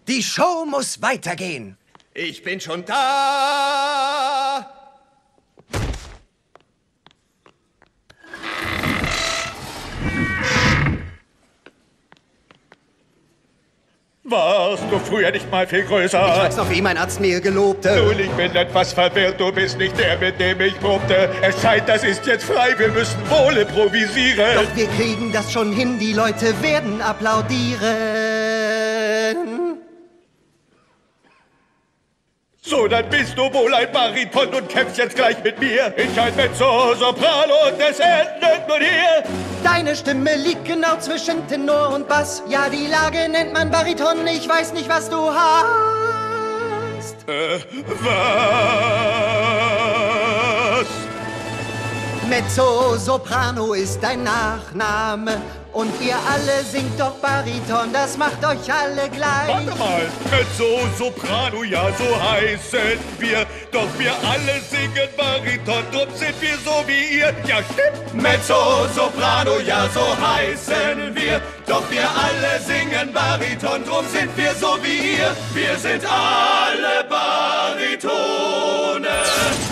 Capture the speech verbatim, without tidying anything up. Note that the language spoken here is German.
Die Show muss weitergehen. Ich bin schon da. Warst du früher nicht mal viel größer? Ich weiß noch, wie mein Arzt mir gelobte. Nun, ich bin etwas verwirrt, du bist nicht der, mit dem ich probte. Es scheint, das ist jetzt frei, wir müssen wohl improvisieren. Doch wir kriegen das schon hin, die Leute werden applaudieren. So, dann bist du wohl ein Bariton und kämpfst jetzt gleich mit mir. Ich ein Mezzo-Soprano und es endet nur hier. Deine Stimme liegt genau zwischen Tenor und Bass. Ja, die Lage nennt man Bariton, ich weiß nicht, was du hast. Äh, was? Mezzo-Soprano ist dein Nachname. Und ihr alle singt doch Bariton, das macht euch alle gleich. Warte mal, Mezzo-Soprano, ja, so heißen wir. Doch wir alle singen Bariton, drum sind wir so wie ihr. Ja, stimmt. Mezzo-Soprano, ja, so heißen wir. Doch wir alle singen Bariton, drum sind wir so wie ihr. Wir sind alle Baritone.